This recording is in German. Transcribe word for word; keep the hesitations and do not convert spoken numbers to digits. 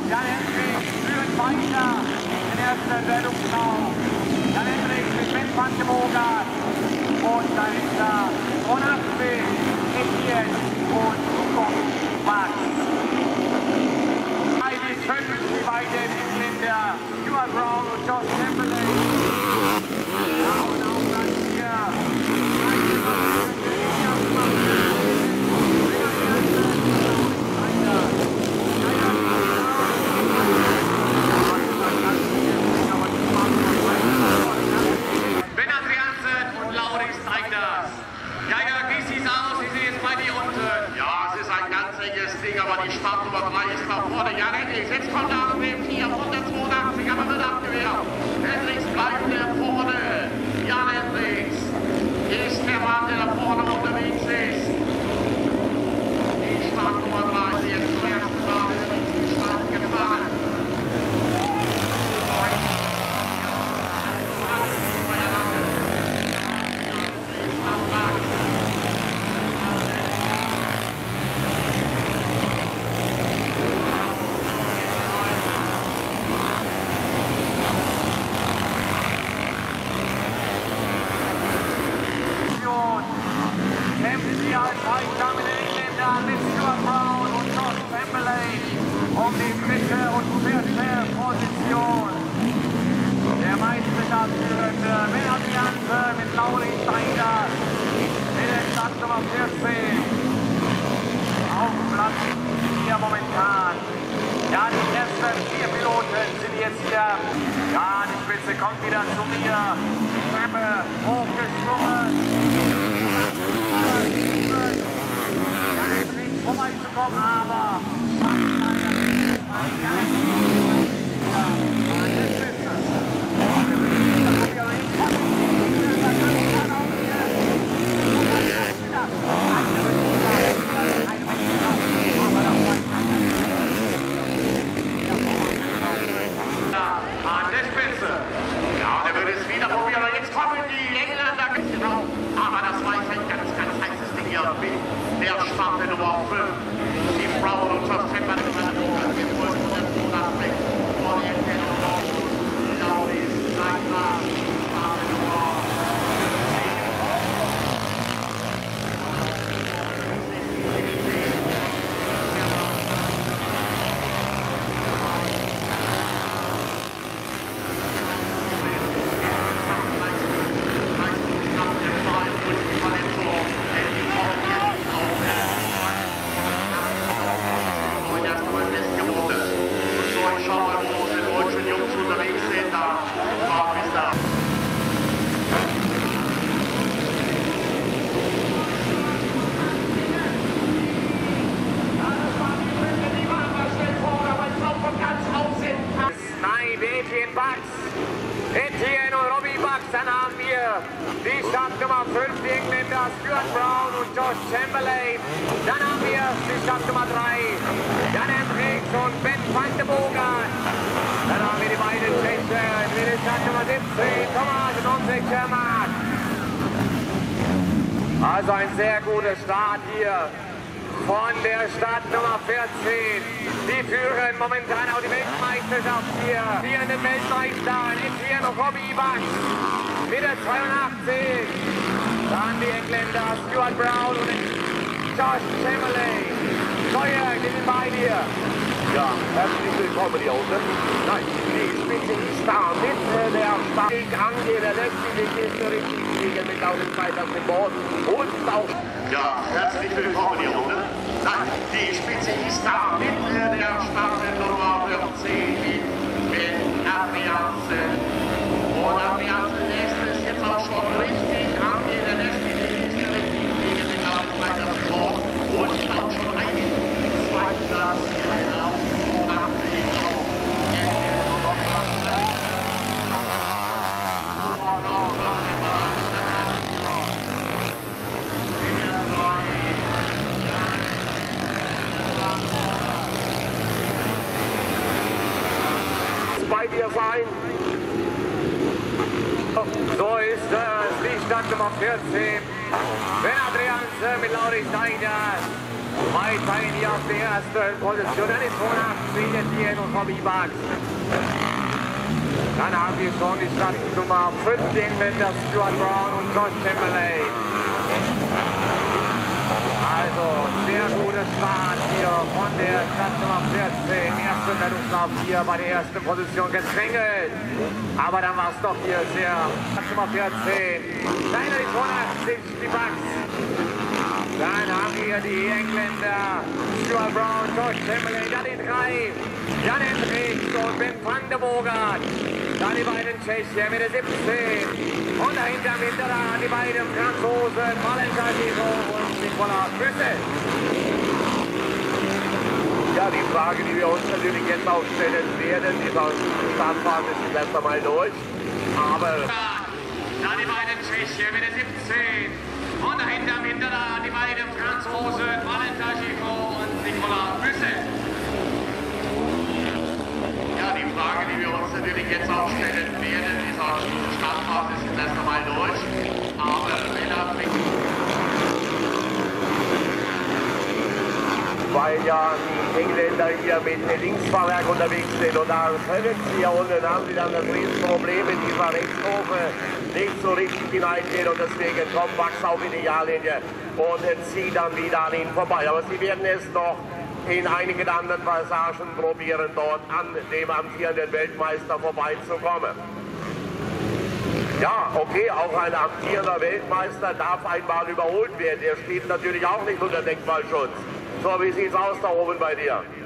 Jan Hendricks führt weiter den ersten Wertungsraum. Jan Hendricks mit Ben van de Bogart. Und dahinter Onaspe, Etienne und Koch Max. Beide können die beiden Engländer, Stuart Brown und Josh Chamberlain. Ja, und auch dann hier. Aber die Startnummer drei ist nach vorne. Jan Hendricks, jetzt kommt er auf dem vier von der zweiundachtzig, aber wird abgewehrt. Hendricks bleibt der vorne. Jan Hendricks ist der Mann, der da vorne unterwegs ist. Die Startnummer drei ist jetzt zum ersten Mal in den Start gefahren. Mit Stuart Brown und Josh Chamberlain um die dritte und vierte Position. Der Meisterschaftsführende Melanie Jansen mit Lauri Steiger in der Startnummer vierzehn. Auf Platz vier momentan. Ja, die ersten vier Piloten sind jetzt hier. Ja, die Spitze kommt wieder zu mir. Treppe hochgeschwungen. Vorbeizukommen, aber an der Spitze. Ja, der wird es wieder probieren. Jetzt kommen die Engländer. Genau. Aber das war ein ganz, ganz heißes Ding hier. Der Start Nummer fünf. Die Frauen und Josh Chamberlain. Wir wollen von der Vorderseite weg. Vor der Entfernung raus. Lauri Steiger. Start Nummer Etienne und Robbie Bucks, dann haben wir die Startnummer fünf, die Engländer Stuart Brown und Josh Chamberlain. Dann haben wir die Startnummer drei, Jan Hendricks und Ben van de Bogart. Dann haben wir die beiden Tschechen, die Startnummer siebzehn, Thomas und unsere Schermat. Also ein sehr guter Start hier von der Startnummer vierzehn. Die führen momentan auch die Weltmeisterschaft hier. Hier in den Weltmeister, Etienne und Robbie Bucks mit der zweiundachtzig. Dann die Engländer Stuart Brown und Josh Chamberlain. Neuer, die sind bei dir. Ja, herzlich willkommen hier unten. Nein, die Spitze ist da mit äh, der Stark angeht. Der letzte ist der richtige mit lauten Zeit auf dem Boden. Und auch. Ja, herzlich willkommen hier unten. Nein, die Spitze ist da mit äh, der Startnummer vierzehn mit Adriansen. Und Adriansen lässt es jetzt auch schon richtig angehen. Der letzte ist der richtige mit lauten Zeit auf dem Boden. Und auch schon ein zweiter Platz. Bei dir sein. So ist es, die Startnummer vierzehn. Ben Adriansen mit Lauri Steiger. Weiterhin hier auf der ersten Position, dann ist hundertachtzig Etienne und Robbie Bugs. Dann haben wir schon die Startnummer fünfzehn mit der Stuart Brown und Josh Chamberlain. Also, sehr guter Start hier von der Startnummer vierzehn. Erste Meldungslauf hier bei der ersten Position gezwingelt. Aber dann war es doch hier sehr. Startnummer vierzehn. Kleiner ist hundertachtzig, die Bugs. Dann haben wir die Engländer, Stuart Brown, Josh Chamberlain, dann die drei, Jan Hendricks und Ben van der Bogart. Dann die beiden Tschechen mit der siebzehn. Und dahinter im Hinterrad die beiden Franzosen, Valentin Giraud und Nicolas Büssel. Ja, die Frage, die wir uns natürlich jetzt auch stellen werden, die Startphase ist erst einmal durch. Aber dann die beiden Tschechen mit der siebzehn. Und dahinter im Hinterrad die beiden Franzosen, Valentin Giraud und Nicolas Büssel. ja, die Frage, die wir uns natürlich jetzt auch stellen werden, die Startphase ist erst einmal durch. Aber relativ, weil ja die Engländer hier mit Linksfahrwerk unterwegs sind und da können sie ja unten, haben sie dann das Riesenproblem in dieser Rechtskurve nicht so richtig hineingehen und deswegen kommt Bugs auf in die Jahrlinie und zieht dann wieder an ihnen vorbei. Aber sie werden es noch in einigen anderen Passagen probieren, dort an dem amtierenden Weltmeister vorbeizukommen. Ja, okay, auch ein amtierender Weltmeister darf einmal überholt werden. Er steht natürlich auch nicht unter Denkmalschutz. So, wie sieht's aus da oben bei dir?